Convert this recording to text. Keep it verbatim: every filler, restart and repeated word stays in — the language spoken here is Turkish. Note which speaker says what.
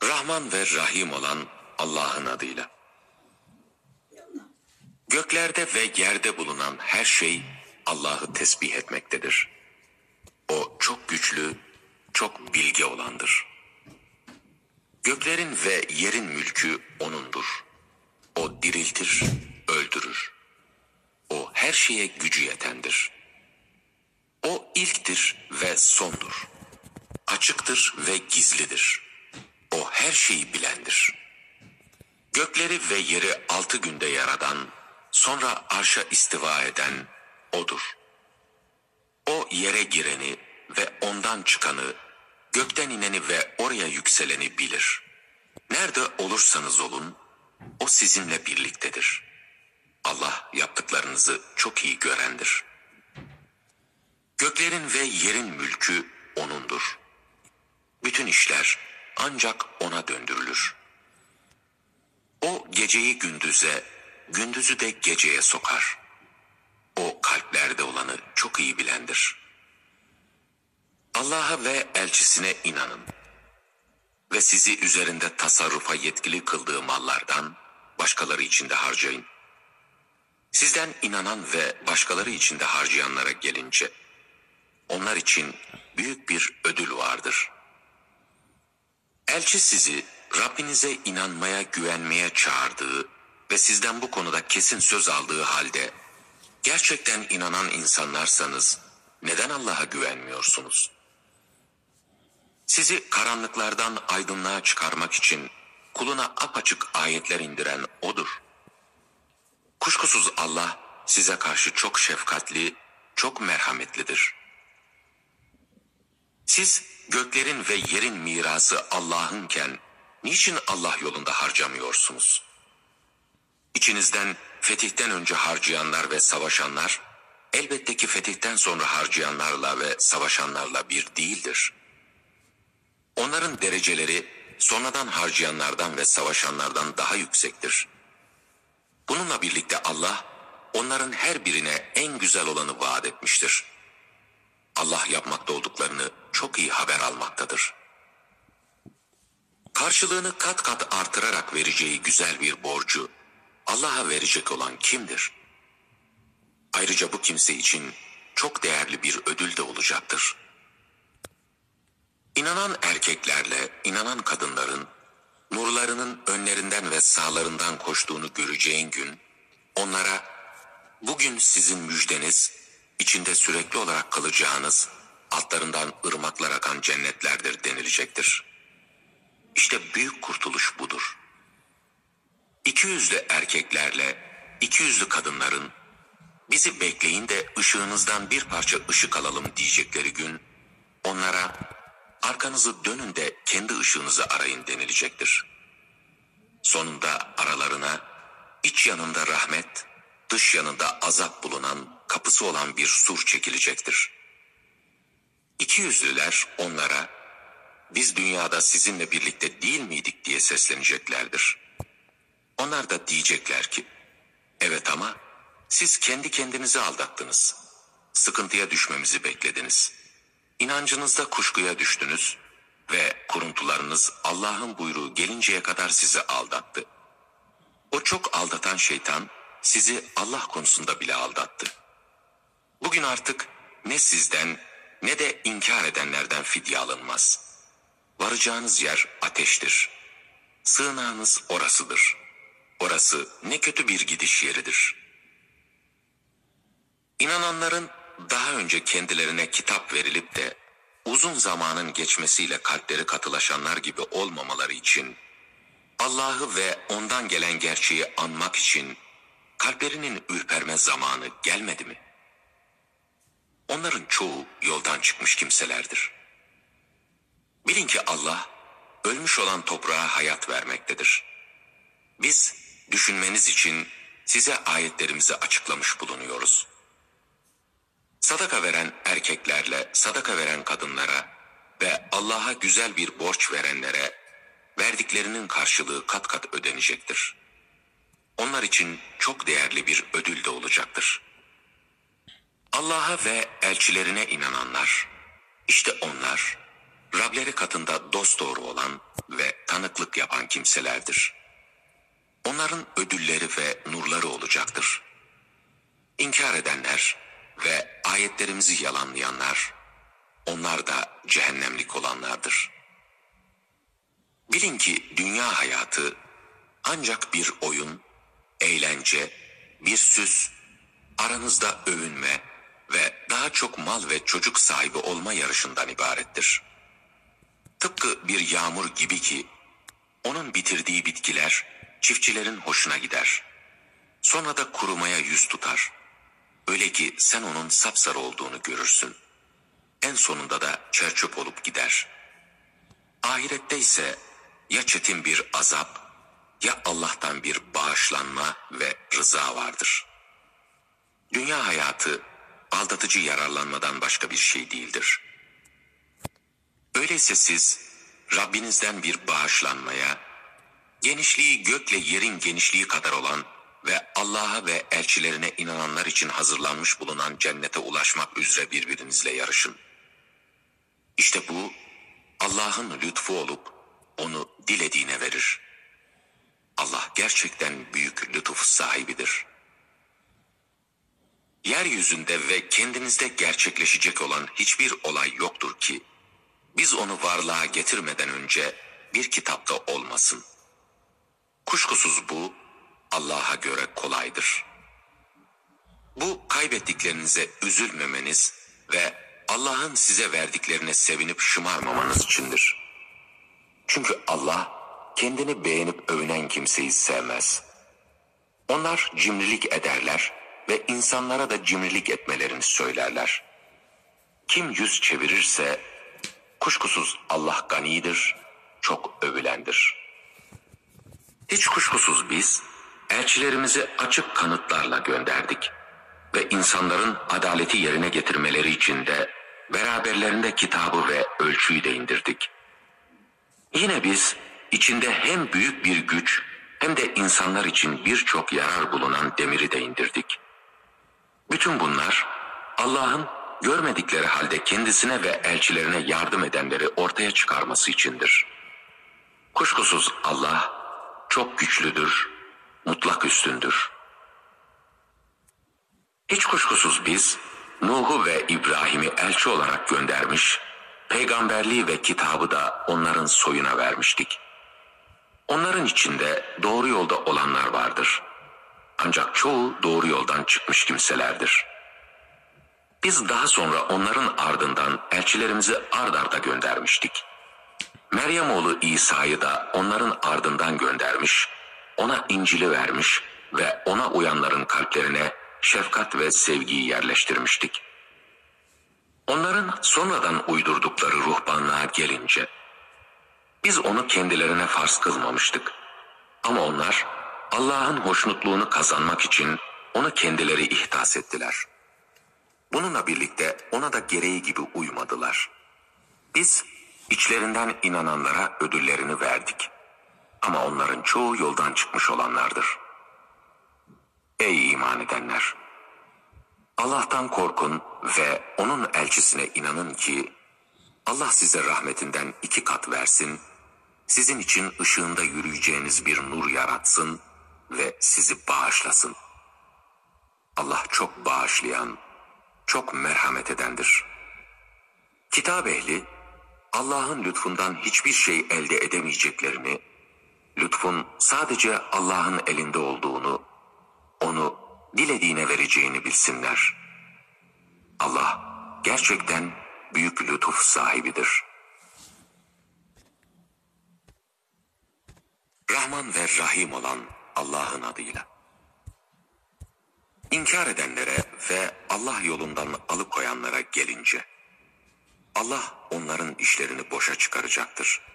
Speaker 1: Rahman ve Rahim olan Allah'ın adıyla. Göklerde ve yerde bulunan her şey Allah'ı tesbih etmektedir. O çok güçlü, çok bilge olandır. Göklerin ve yerin mülkü O'nundur. O diriltir, öldürür. O her şeye gücü yetendir. O ilktir ve sondur. Açıktır ve gizlidir. O her şeyi bilendir. Gökleri ve yeri altı günde yaradan, sonra arşa istiva eden O'dur. O yere gireni ve ondan çıkanı, gökten ineni ve oraya yükseleni bilir. Nerede olursanız olun, O sizinle birliktedir. Allah yaptıklarınızı çok iyi görendir. Göklerin ve yerin mülkü O'nundur. Bütün işler ancak O'na döndürülür. O geceyi gündüze, gündüzü de geceye sokar. O kalplerde olanı çok iyi bilendir. Allah'a ve elçisine inanın. Ve sizi üzerinde tasarrufa yetkili kıldığı mallardan başkaları için de harcayın. Sizden inanan ve başkaları için de harcayanlara gelince, onlar için büyük bir ödül vardır. Elçi sizi Rabbinize inanmaya, güvenmeye çağırdığı ve sizden bu konuda kesin söz aldığı halde, gerçekten inanan insanlarsanız neden Allah'a güvenmiyorsunuz? Sizi karanlıklardan aydınlığa çıkarmak için kuluna apaçık ayetler indiren O'dur. Kuşkusuz Allah size karşı çok şefkatli, çok merhametlidir. Siz göklerin ve yerin mirası Allah'ınken niçin Allah yolunda harcamıyorsunuz? İçinizden fetihten önce harcayanlar ve savaşanlar, elbette ki fetihten sonra harcayanlarla ve savaşanlarla bir değildir. Onların dereceleri sonradan harcayanlardan ve savaşanlardan daha yüksektir. Bununla birlikte Allah, onların her birine en güzel olanı vaat etmiştir. Allah yapmakta olduklarını çok iyi haber almaktadır. Karşılığını kat kat artırarak vereceği güzel bir borcu Allah'a verecek olan kimdir? Ayrıca bu kimse için çok değerli bir ödül de olacaktır. İnanan erkeklerle inanan kadınların nurlarının önlerinden ve sağlarından koştuğunu göreceğin gün, onlara bugün sizin müjdeniz, içinde sürekli olarak kalacağınız, altlarından ırmaklar akan cennetlerdir denilecektir. İşte büyük kurtuluş budur. İki yüzlü erkeklerle iki yüzlü kadınların bizi bekleyin de ışığınızdan bir parça ışık alalım diyecekleri gün, onlara arkanızı dönün de kendi ışığınızı arayın denilecektir. Sonunda aralarına iç yanında rahmet, dış yanında azap bulunan kapısı olan bir sur çekilecektir. İki yüzlüler onlara, biz dünyada sizinle birlikte değil miydik diye sesleneceklerdir. Onlar da diyecekler ki, evet ama siz kendi kendinizi aldattınız. Sıkıntıya düşmemizi beklediniz. İnancınızda kuşkuya düştünüz ve kuruntularınız Allah'ın buyruğu gelinceye kadar sizi aldattı. O çok aldatan şeytan sizi Allah konusunda bile aldattı. Bugün artık ne sizden ne de inkar edenlerden fidye alınmaz. Varacağınız yer ateştir. Sığınağınız orasıdır. Orası ne kötü bir gidiş yeridir. İnananların daha önce kendilerine kitap verilip de uzun zamanın geçmesiyle kalpleri katılaşanlar gibi olmamaları için, Allah'ı ve ondan gelen gerçeği anmak için kalplerinin ürperme zamanı gelmedi mi? Onların çoğu yoldan çıkmış kimselerdir. Bilin ki Allah, ölmüş olan toprağa hayat vermektedir. Biz düşünmeniz için size ayetlerimizi açıklamış bulunuyoruz. Sadaka veren erkeklerle sadaka veren kadınlara ve Allah'a güzel bir borç verenlere verdiklerinin karşılığı kat kat ödenecektir. Onlar için çok değerli bir ödül de olacaktır. Allah'a ve elçilerine inananlar, işte onlar Rableri katında dosdoğru olan ve tanıklık yapan kimselerdir. Onların ödülleri ve nurları olacaktır. İnkar edenler ve ayetlerimizi yalanlayanlar, onlar da cehennemlik olanlardır. Bilin ki dünya hayatı ancak bir oyun, eğlence, bir süs, aranızda övünme ve daha çok mal ve çocuk sahibi olma yarışından ibarettir. Tıpkı bir yağmur gibi ki, onun bitirdiği bitkiler çiftçilerin hoşuna gider. Sonra da kurumaya yüz tutar. Öyle ki sen onun sapsarı olduğunu görürsün. En sonunda da çerçöp olup gider. Ahirette ise ya çetin bir azap, ya Allah'tan bir bağışlanma ve rıza vardır. Dünya hayatı aldatıcı yararlanmadan başka bir şey değildir. Öyleyse siz Rabbinizden bir bağışlanmaya, genişliği gökle yerin genişliği kadar olan ve Allah'a ve elçilerine inananlar için hazırlanmış bulunan cennete ulaşmak üzere birbirinizle yarışın. İşte bu Allah'ın lütfu olup onu dilediğine verir. Allah gerçekten büyük lütuf sahibidir. Yeryüzünde ve kendinizde gerçekleşecek olan hiçbir olay yoktur ki, biz onu varlığa getirmeden önce bir kitapta olmasın. Kuşkusuz bu, Allah'a göre kolaydır. Bu kaybettiklerinize üzülmemeniz ve Allah'ın size verdiklerine sevinip şımarmamanız içindir. Çünkü Allah, kendini beğenip övünen kimseyi sevmez. Onlar cimrilik ederler ve insanlara da cimrilik etmelerini söylerler. Kim yüz çevirirse, kuşkusuz Allah ganidir, çok övülendir. Hiç kuşkusuz biz, elçilerimizi açık kanıtlarla gönderdik ve insanların adaleti yerine getirmeleri için de beraberlerinde kitabı ve ölçüyü de indirdik. Yine biz, içinde hem büyük bir güç hem de insanlar için birçok yarar bulunan demiri de indirdik. Bütün bunlar, Allah'ın görmedikleri halde kendisine ve elçilerine yardım edenleri ortaya çıkarması içindir. Kuşkusuz Allah çok güçlüdür, mutlak üstündür. Hiç kuşkusuz biz Nuh'u ve İbrahim'i elçi olarak göndermiş, peygamberliği ve kitabı da onların soyuna vermiştik. Onların içinde doğru yolda olanlar vardır. Ancak çoğu doğru yoldan çıkmış kimselerdir. Biz daha sonra onların ardından elçilerimizi ard arda göndermiştik. Meryem oğlu İsa'yı da onların ardından göndermiş, ona İncil'i vermiş ve ona uyanların kalplerine şefkat ve sevgiyi yerleştirmiştik. Onların sonradan uydurdukları ruhbanlığa gelince, biz onu kendilerine farz kılmamıştık. Ama onlar Allah'ın hoşnutluğunu kazanmak için onu kendileri ihdas ettiler. Bununla birlikte ona da gereği gibi uymadılar. Biz içlerinden inananlara ödüllerini verdik. Ama onların çoğu yoldan çıkmış olanlardır. Ey iman edenler! Allah'tan korkun ve onun elçisine inanın ki Allah size rahmetinden iki kat versin, sizin için ışığında yürüyeceğiniz bir nur yaratsın ve sizi bağışlasın. Allah çok bağışlayan, çok merhamet edendir. Kitap ehli, Allah'ın lütfundan hiçbir şey elde edemeyeceklerini, lütfun sadece Allah'ın elinde olduğunu, onu dilediğine vereceğini bilsinler. Allah gerçekten büyük lütuf sahibidir. Rahman ve Rahim olan Allah'ın adıyla. İnkar edenlere ve Allah yolundan alıkoyanlara gelince, Allah onların işlerini boşa çıkaracaktır.